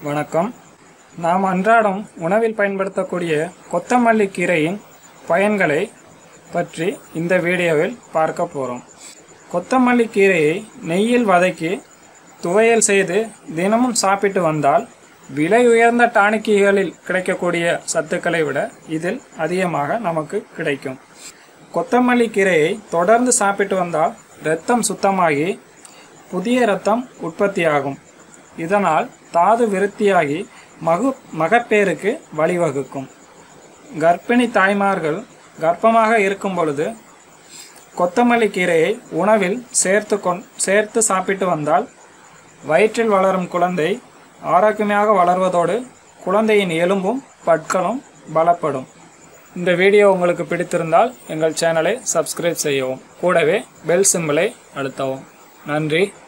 வணக்கம். நாம் அன்றாடம் உணவில் பயன்படுத்தக்கூடிய கொத்தமல்லி கீரையின் பயன்களை பற்றி இந்த வீடியோவில் பார்க்க போகிறோம். கொத்தமல்லி கீரையை நெய்யில் வதக்கி துவையல் செய்து தினமும் சாப்பிட்டு வந்தால் விலை உயர்ந்த டானிக்குகளில் கிடைக்கக்கூடிய சத்துக்களை விட இதில் அதிகமாக நமக்கு கிடைக்கும். கொத்தமல்லி கீரையை தொடர்ந்து சாப்பிட்டு வந்தால் இரத்தம் சுத்தமாகி புதிய இரத்தம் உற்பத்தியாகும். இதனால் தாது விருத்தியாகி மகப்பேறுக்கு வழிவகுக்கும். கர்ப்பிணி தாய்மார்கள் கர்ப்பமாக இருக்கும் பொழுது கொத்தமல்லி கீரையை உணவில் சேர்த்து சாப்பிட்டு வந்தால் வயிற்றில் வளரும் குழந்தை ஆரோக்கியமாக வளர்வதோடு குழந்தையின் எலும்பும் பற்களும் பலப்படும். இந்த வீடியோ உங்களுக்கு பிடித்திருந்தால் எங்கள் சேனலை சப்ஸ்கிரைப் செய்யவும், கூடவே பெல் சிம்பலை அழுத்தவும். நன்றி.